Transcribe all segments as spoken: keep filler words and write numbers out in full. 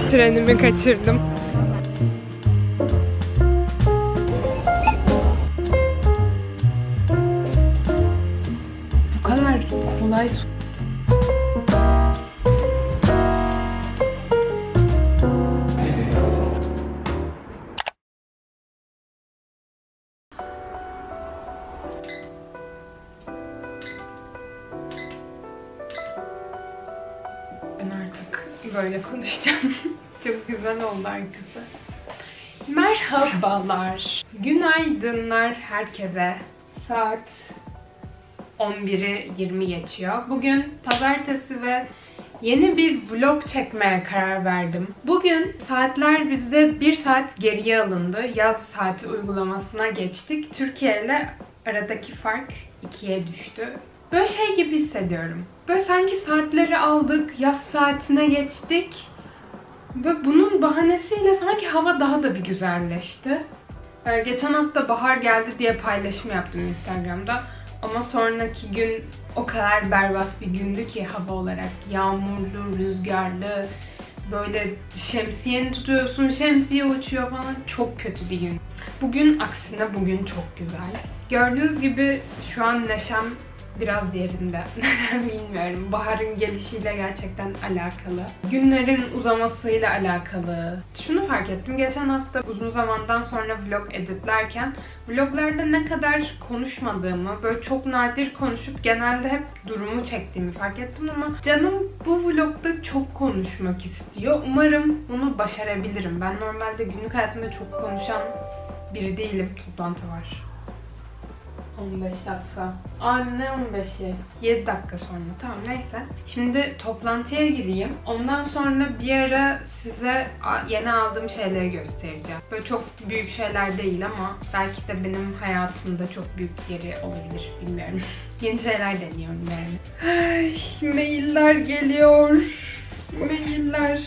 Trenimi kaçırdım. Bu kadar kolay. Ben artık böyle konuşacağım. Çok güzel oldu arkası. Merhabalar. Günaydınlar herkese. Saat on biri yirmi geçiyor. Bugün pazartesi ve yeni bir vlog çekmeye karar verdim. Bugün saatler bizde bir saat geriye alındı. Yaz saati uygulamasına geçtik. Türkiye ile aradaki fark ikiye düştü. Böyle şey gibi hissediyorum. Böyle sanki saatleri aldık, yaz saatine geçtik. Ve bunun bahanesiyle sanki hava daha da bir güzelleşti. Ee, geçen hafta bahar geldi diye paylaşım yaptım Instagram'da. Ama sonraki gün o kadar berbat bir gündü ki hava olarak. Yağmurlu, rüzgarlı, böyle şemsiyeni tutuyorsun, şemsiye uçuyor falan. Çok kötü bir gün. Bugün aksine bugün çok güzel. Gördüğünüz gibi şu an neşem biraz yerinde. Neden bilmiyorum. Baharın gelişiyle gerçekten alakalı. Günlerin uzamasıyla alakalı. Şunu fark ettim. Geçen hafta uzun zamandan sonra vlog editlerken vloglarda ne kadar konuşmadığımı, böyle çok nadir konuşup genelde hep durumu çektiğimi fark ettim ama canım bu vlogda çok konuşmak istiyor. Umarım bunu başarabilirim. Ben normalde günlük hayatımda çok konuşan biri değilim. Toplantı var. on beş dakika. Aa ne on beşi? yedi dakika sonra. Tamam neyse. Şimdi toplantıya gireyim. Ondan sonra bir ara size yeni aldığım şeyleri göstereceğim. Böyle çok büyük şeyler değil ama belki de benim hayatımda çok büyük yeri olabilir. Bilmiyorum. Yeni şeyler deniyorum yani. Ay, mailler geliyor. Mailler.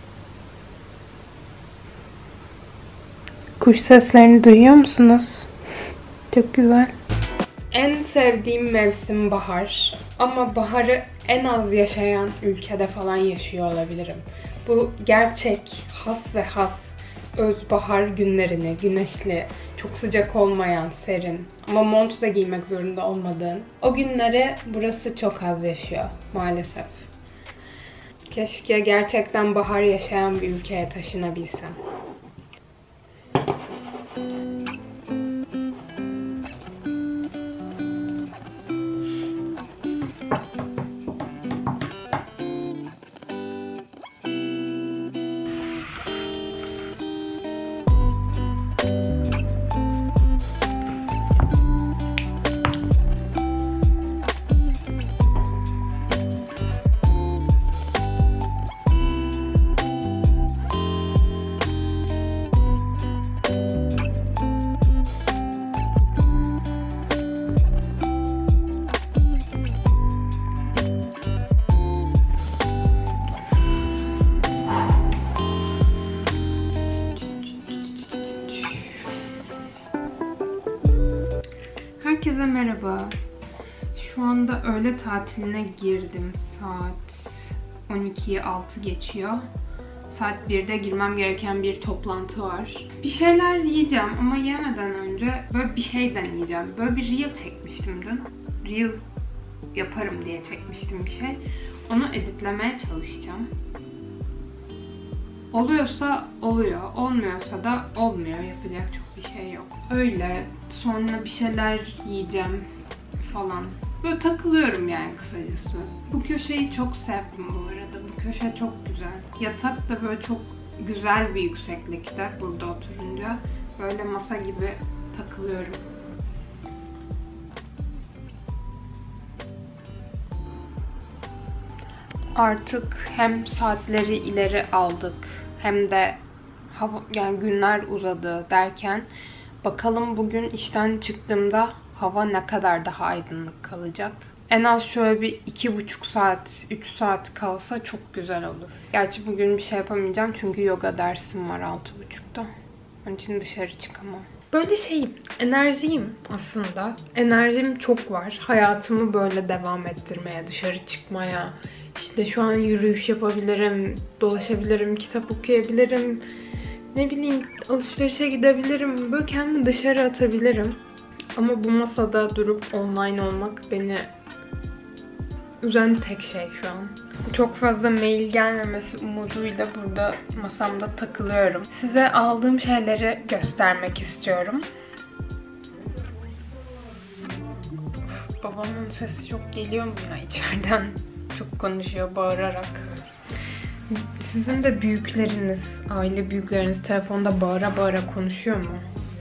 Kuş seslerini duyuyor musunuz? Çok güzel. En sevdiğim mevsim bahar. Ama baharı en az yaşayan ülkede falan yaşıyor olabilirim. Bu gerçek, has ve has öz bahar günlerini, güneşli, çok sıcak olmayan, serin ama mont da giymek zorunda olmadığın o günleri burası çok az yaşıyor maalesef. Keşke gerçekten bahar yaşayan bir ülkeye taşınabilsem. Herkese merhaba. Şu anda öğle tatiline girdim. Saat on ikiyi altı geçiyor. Saat birde girmem gereken bir toplantı var. Bir şeyler yiyeceğim ama yemeden önce böyle bir şey deneyeceğim. Böyle bir reel çekmiştim dün. Reel yaparım diye çekmiştim bir şey. Onu editlemeye çalışacağım. Oluyorsa oluyor, olmuyorsa da olmuyor. Yapacak çok bir şey yok. Öyle. Sonra bir şeyler yiyeceğim falan. Böyle takılıyorum yani kısacası. Bu köşeyi çok sevdim bu arada. Bu köşe çok güzel. Yatak da böyle çok güzel bir yükseklikte burada oturunca. Böyle masa gibi takılıyorum. Artık hem saatleri ileri aldık hem de hava, yani günler uzadı derken bakalım bugün işten çıktığımda hava ne kadar daha aydınlık kalacak. En az şöyle bir iki buçuk saat, üç saat kalsa çok güzel olur. Gerçi bugün bir şey yapamayacağım çünkü yoga dersim var altı buçukta. Onun için dışarı çıkamam. Böyle şeyim, enerjiyim aslında. Enerjim çok var. Hayatımı böyle devam ettirmeye, dışarı çıkmaya, işte İşte şu an yürüyüş yapabilirim, dolaşabilirim, kitap okuyabilirim. Ne bileyim, alışverişe gidebilirim. Böyle kendimi dışarı atabilirim. Ama bu masada durup online olmak beni üzen tek şey şu an. Çok fazla mail gelmemesi umuduyla burada masamda takılıyorum. Size aldığım şeyleri göstermek istiyorum. Of, babamın sesi çok geliyor mu ya içeriden? Çok konuşuyor bağırarak. Sizin de büyükleriniz, aile büyükleriniz telefonda bağıra bağıra konuşuyor mu?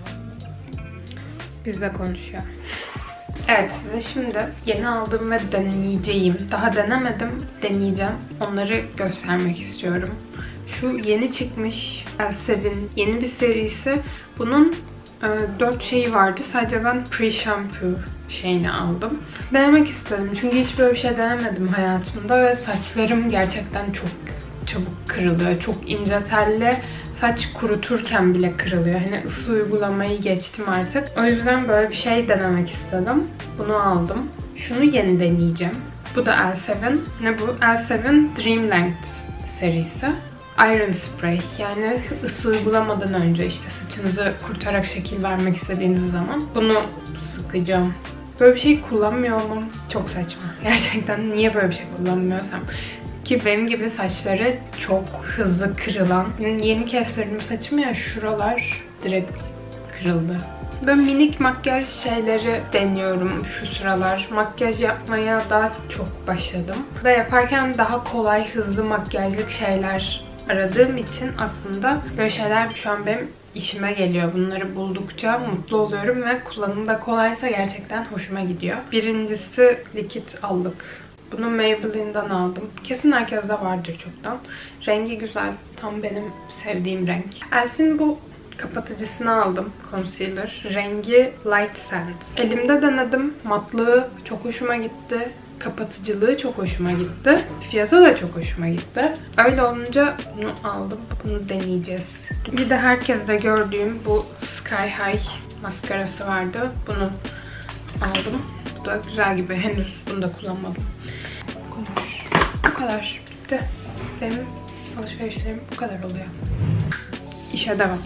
Bizle konuşuyor. Evet, size şimdi yeni aldığım ve deneyeceğim, daha denemedim, deneyeceğim. Onları göstermek istiyorum. Şu yeni çıkmış Elsev'in yeni bir serisi. Bunun e, dört şeyi vardı. Sadece ben pre-shampoo şeyini aldım. Denemek istedim. Çünkü hiç böyle bir şey denemedim hayatımda ve saçlarım gerçekten çok çabuk kırılıyor. Çok ince telli. Saç kuruturken bile kırılıyor. Hani ısı uygulamayı geçtim artık. O yüzden böyle bir şey denemek istedim. Bunu aldım. Şunu yeni deneyeceğim. Bu da Elsev'in. Ne bu? Elsev'in Dream Length serisi. Iron Spray. Yani ısı uygulamadan önce işte saçınızı kurutarak şekil vermek istediğiniz zaman bunu sıkacağım. Böyle bir şey kullanmıyor olmam çok saçma. Gerçekten niye böyle bir şey kullanmıyorsam. Ki benim gibi saçları çok hızlı kırılan. Yeni kestirdim saçımı ya, şuralar direkt kırıldı. Ben minik makyaj şeyleri deniyorum şu sıralar. Makyaj yapmaya daha çok başladım. Ve yaparken daha kolay, hızlı makyajlık şeyler aradığım için aslında böyle şeyler şu an benim işime geliyor. Bunları buldukça mutlu oluyorum ve kullanımı da kolaysa gerçekten hoşuma gidiyor. Birincisi likit aldık. Bunu Maybelline'den aldım. Kesin herkeste vardır çoktan. Rengi güzel. Tam benim sevdiğim renk. Elf'in bu kapatıcısını aldım. Concealer. Rengi Light Sand. Elimde denedim. Matlığı çok hoşuma gitti. Kapatıcılığı çok hoşuma gitti. Fiyatı da çok hoşuma gitti. Öyle olunca bunu aldım. Bunu deneyeceğiz. Bir de herkeste gördüğüm bu Sky High maskarası vardı. Bunu aldım. Bu da güzel gibi. Henüz bunu da kullanmadım. Bu kadar. Bitti. Benim alışverişlerim bu kadar oluyor. İşe devam.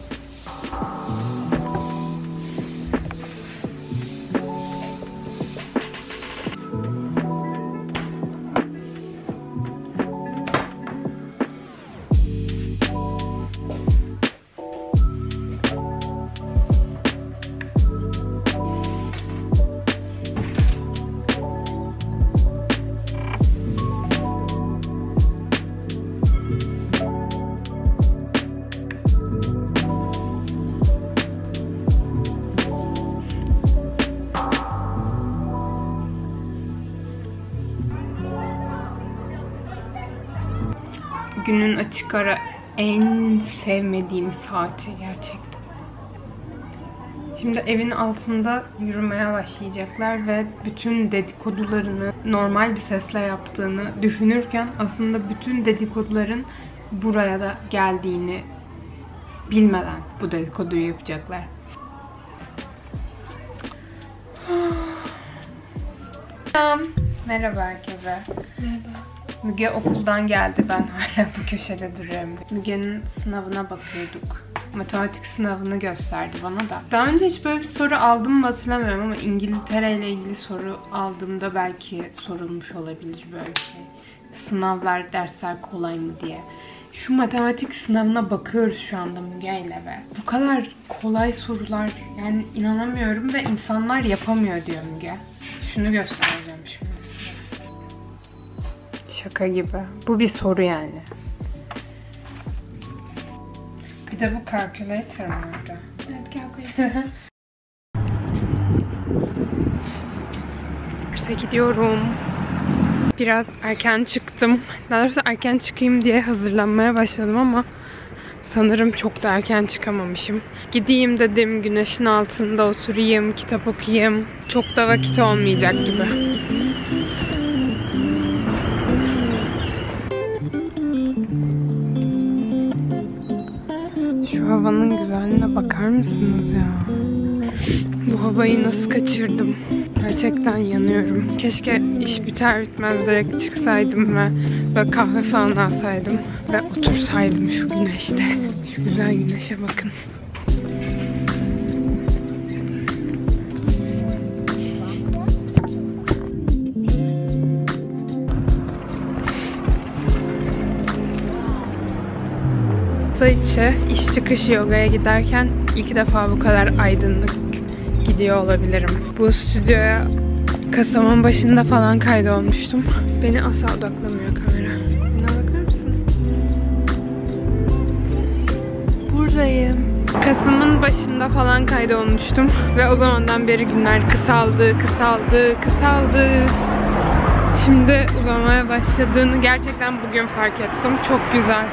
Günün açık ara en sevmediğim saati gerçekten. Şimdi evin altında yürümeye başlayacaklar ve bütün dedikodularını normal bir sesle yaptığını düşünürken aslında bütün dedikoduların buraya da geldiğini bilmeden bu dedikoduyu yapacaklar. Merhaba herkese. Merhaba. Müge okuldan geldi. Ben hala bu köşede duruyorum. Müge'nin sınavına bakıyorduk. Matematik sınavını gösterdi bana da. Daha önce hiç böyle bir soru aldım mı hatırlamıyorum ama İngiltere ile ilgili soru aldığımda belki sorulmuş olabilir böyle bir şey. Sınavlar, dersler kolay mı diye. Şu matematik sınavına bakıyoruz şu anda Müge ile ve bu kadar kolay sorular, yani inanamıyorum ve insanlar yapamıyor diyor Müge. Şunu göstereceğim şimdi size. Şaka gibi. Bu bir soru yani. Bir de bu calculator mıydı? Evet, calculator. Derse gidiyorum. Biraz erken çıktım. Daha doğrusu erken çıkayım diye hazırlanmaya başladım ama sanırım çok da erken çıkamamışım. Gideyim dedim, güneşin altında oturayım, kitap okuyayım. Çok da vakit olmayacak gibi. Şu havanın güzelliğine bakar mısınız ya? Bu havayı nasıl kaçırdım? Gerçekten yanıyorum. Keşke iş biter bitmez direkt çıksaydım ve böyle kahve falan alsaydım ve otursaydım şu güneşte. Şu güzel güneşe bakın. Hafta içi iş çıkışı yogaya giderken ilk defa bu kadar aydınlık gidiyor olabilirim. Bu stüdyoya Kasım'ın başında falan kaydolmuştum. Beni asla odaklamıyor kamera. Buna bakar mısın? Buradayım. Kasım'ın başında falan kaydolmuştum. Ve o zamandan beri günler kısaldı, kısaldı, kısaldı. Şimdi uzamaya başladığını gerçekten bugün fark ettim. Çok güzel.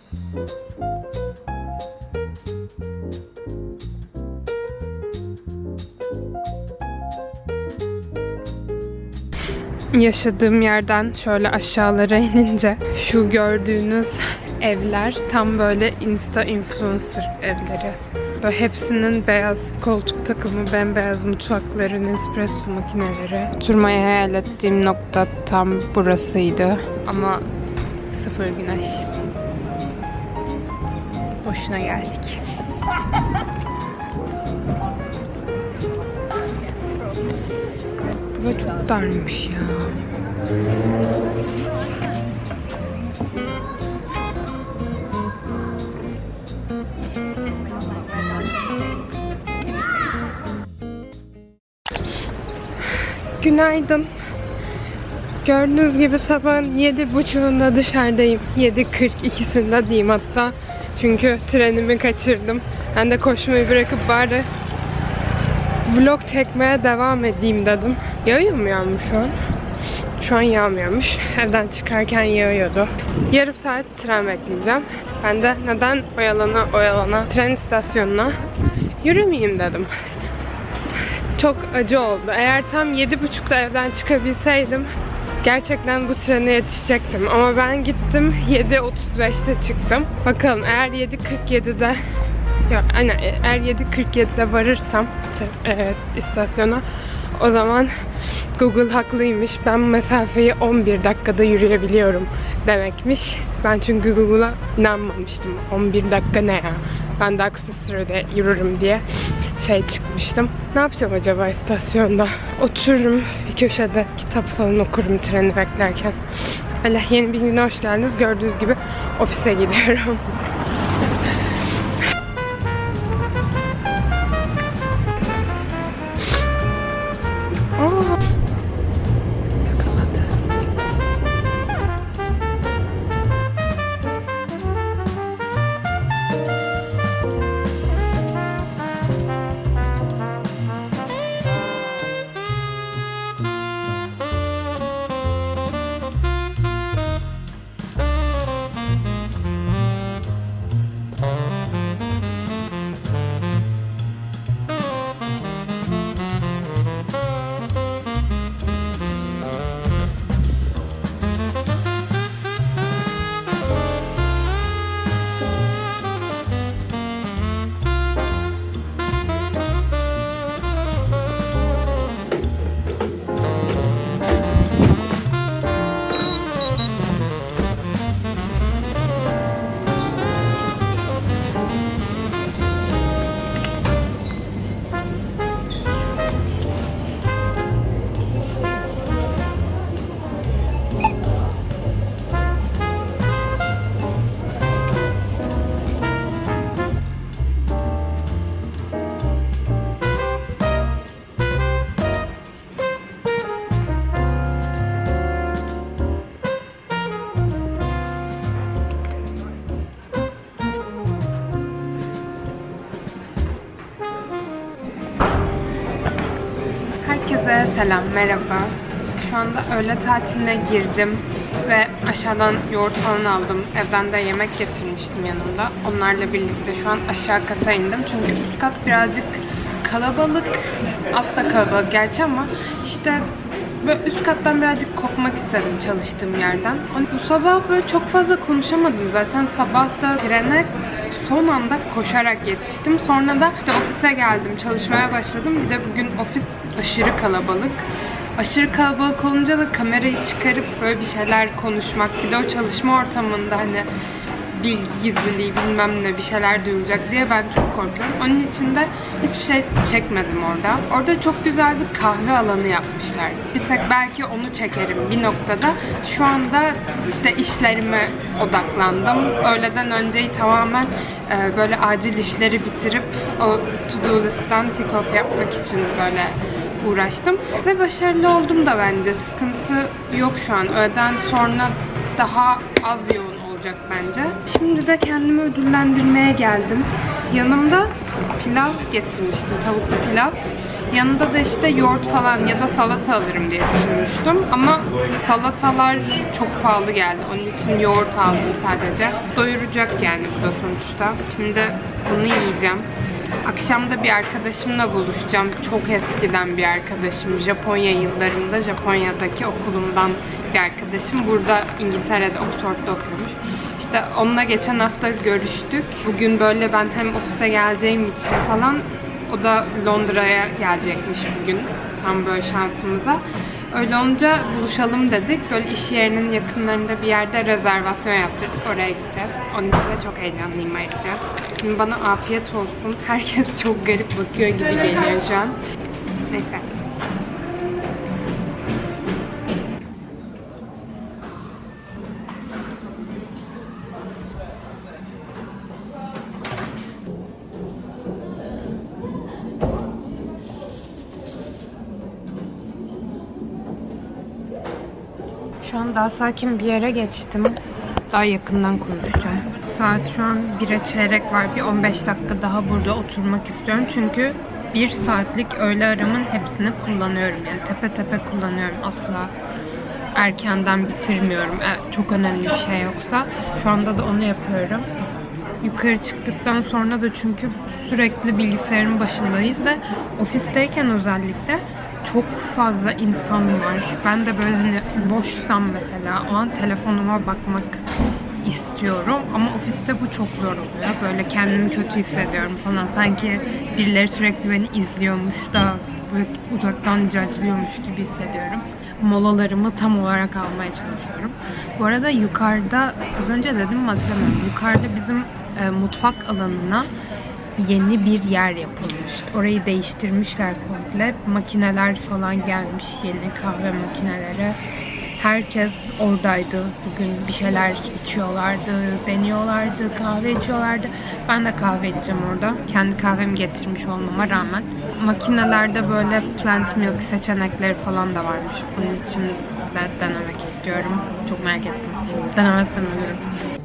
Yaşadığım yerden şöyle aşağılara inince şu gördüğünüz evler tam böyle Insta influencer evleri. Böyle hepsinin beyaz koltuk takımı, bembeyaz mutfakları, Nespresso makineleri. Oturmayı hayal ettiğim nokta tam burasıydı ama sıfır güneş. Boşuna geldik. Bu çok darmış ya. Günaydın. Gördüğünüz gibi sabahın yedi buçuğunda dışarıdayım. yedi kırk ikisinde diyeyim hatta. Çünkü trenimi kaçırdım. Ben de koşmayı bırakıp bari vlog çekmeye devam edeyim dedim. Yağıyor mu yağmur şu an? Şu an yağmıyormuş. Evden çıkarken yağıyordu. Yarım saat tren bekleyeceğim. Ben de neden oyalana oyalana tren istasyonuna yürümeyeyim dedim. Çok acı oldu. Eğer tam yedi buçukta evden çıkabilseydim gerçekten bu trene yetişecektim. Ama ben gittim yedi otuz beşte çıktım. Bakalım eğer yedi kırk yedide yok, aynen, eğer yedi kırk yedide varırsam e, istasyona, o zaman Google haklıymış. Ben mesafeyi on bir dakikada yürüyebiliyorum demekmiş. Ben çünkü Google'a inanmamıştım. on bir dakika ne ya? Ben daha kısa sürede yürürüm diye şey çıkmıştım. Ne yapacağım acaba istasyonda? Otururum bir köşede, kitap falan okurum treni beklerken. Öyle yeni bir güne hoş geldiniz. Gördüğünüz gibi ofise gidiyorum. Herkese selam, merhaba. Şu anda öğle tatiline girdim ve aşağıdan yoğurt falan aldım. Evden de yemek getirmiştim yanımda. Onlarla birlikte şu an aşağı kata indim. Çünkü üst kat birazcık kalabalık, alt da kalabalık gerçi ama işte böyle üst kattan birazcık kopmak istedim çalıştığım yerden. Bu sabah böyle çok fazla konuşamadım. Zaten sabah da trene son anda koşarak yetiştim. Sonra da işte ofise geldim, çalışmaya başladım. Bir de bugün ofis aşırı kalabalık. Aşırı kalabalık olunca da kamerayı çıkarıp böyle bir şeyler konuşmak, bir de o çalışma ortamında hani bilgi gizliliği bilmem ne bir şeyler duyulacak diye ben çok korkuyorum. Onun için de hiçbir şey çekmedim orada. Orada çok güzel bir kahve alanı yapmışlar. Bir tek belki onu çekerim bir noktada. Şu anda işte işlerime odaklandım. Öğleden önceyi tamamen e, böyle acil işleri bitirip o to-do list'ten tick off yapmak için böyle uğraştım. Ve başarılı oldum da bence. Sıkıntı yok şu an. Öğleden sonra daha az yoğun olacak bence. Şimdi de kendimi ödüllendirmeye geldim. Yanımda pilav getirmiştim, tavuklu pilav. Yanında da işte yoğurt falan ya da salata alırım diye düşünmüştüm. Ama salatalar çok pahalı geldi. Onun için yoğurt aldım sadece. Doyuracak yani bu da sonuçta. Şimdi bunu yiyeceğim. Akşam da bir arkadaşımla buluşacağım. Çok eskiden bir arkadaşım. Japonya yıllarımda Japonya'daki okulumdan bir arkadaşım. Burada İngiltere'de, Oxford'da okuyormuş. İşte onunla geçen hafta görüştük. Bugün böyle ben hem ofise geleceğim için falan, o da Londra'ya gelecekmiş bugün. Tam böyle şansımıza. Öyle olunca buluşalım dedik. Böyle iş yerinin yakınlarında bir yerde rezervasyon yaptırdık. Oraya gideceğiz. Onun için de çok heyecanlıyım ayrıca. Şimdi bana afiyet olsun. Herkes çok garip bakıyor gibi geliyor şu an. Neyse. Şu an daha sakin bir yere geçtim. Daha yakından konuşacağım. Saat şu an bire çeyrek var. Bir on beş dakika daha burada oturmak istiyorum. Çünkü bir saatlik öğle aramın hepsini kullanıyorum. Yani tepe tepe kullanıyorum. Asla erkenden bitirmiyorum. Çok önemli bir şey yoksa. Şu anda da onu yapıyorum. Yukarı çıktıktan sonra da çünkü sürekli bilgisayarın başındayız ve ofisteyken özellikle çok fazla insan var. Ben de böyle hani boşsam mesela o an telefonuma bakmak istiyorum. Ama ofiste bu çok zor oluyor. Böyle kendimi kötü hissediyorum falan. Sanki birileri sürekli beni izliyormuş da böyle uzaktan judge'lıyormuş gibi hissediyorum. Molalarımı tam olarak almaya çalışıyorum. Bu arada yukarıda, az önce dedim mi hatırlamıyorum. Yukarıda bizim e, mutfak alanına yeni bir yer yapılmış. Orayı değiştirmişler komple. Makineler falan gelmiş. Yeni kahve makineleri. Herkes oradaydı. Bugün bir şeyler içiyorlardı, deniyorlardı, kahve içiyorlardı. Ben de kahve içeceğim orada. Kendi kahvemi getirmiş olmama rağmen. Makinelerde böyle plant milk seçenekleri falan da varmış. Onun için de denemek istiyorum. Çok merak ettim. Denemezsem ölürüm.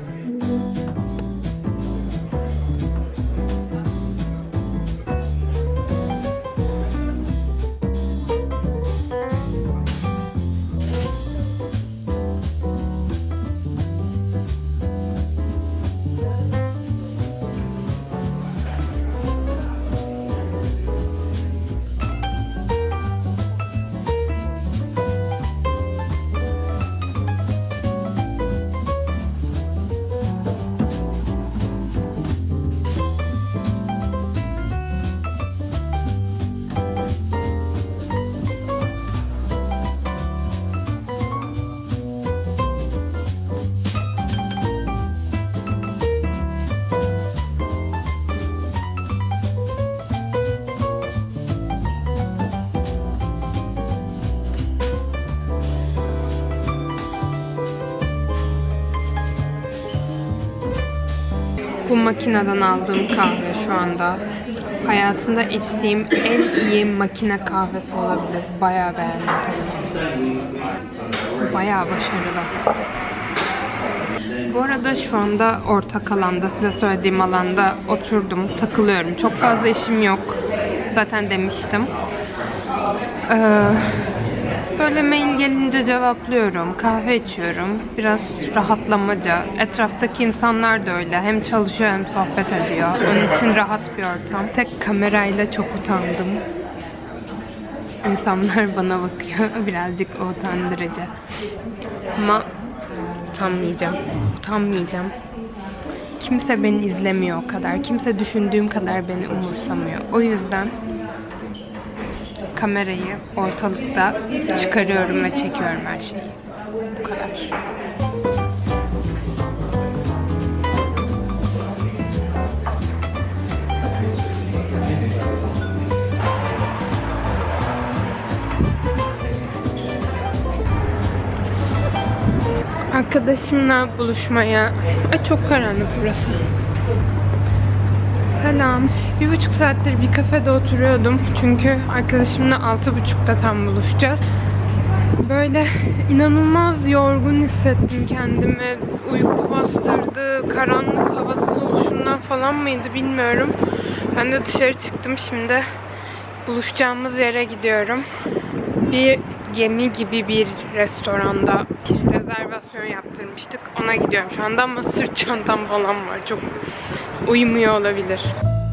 Bu makineden aldığım kahve şu anda hayatımda içtiğim en iyi makine kahvesi olabilir. Bayağı beğendim. Bayağı başarılı. Bu arada şu anda ortak alanda, size söylediğim alanda oturdum, takılıyorum. Çok fazla işim yok. Zaten demiştim. Ee, böyle mail gelince cevaplıyorum, kahve içiyorum. Biraz rahatlamaca. Etraftaki insanlar da öyle. Hem çalışıyor hem sohbet ediyor. Onun için rahat bir ortam. Tek kamerayla çok utandım. İnsanlar bana bakıyor. Birazcık o utandırıcı. Ama utanmayacağım. Utanmayacağım. kimse beni izlemiyor o kadar. Kimse düşündüğüm kadar beni umursamıyor. O yüzden kamerayı ortalıkta çıkarıyorum ve çekiyorum her şeyi. Bu kadar. Arkadaşımla buluşmaya... Ay, çok karanlık burası. Selam. Bir buçuk saattir bir kafede oturuyordum. Çünkü arkadaşımla altı buçukta tam buluşacağız. Böyle inanılmaz yorgun hissettim kendimi. Uyku bastırdı, karanlık havasız oluşundan falan mıydı bilmiyorum. Ben de dışarı çıktım şimdi. Buluşacağımız yere gidiyorum. Bir gemi gibi bir restoranda rezervasyon yaptırmıştık. Ona gidiyorum şu anda ama sırt çantam falan var. Çok uyumuyor olabilir.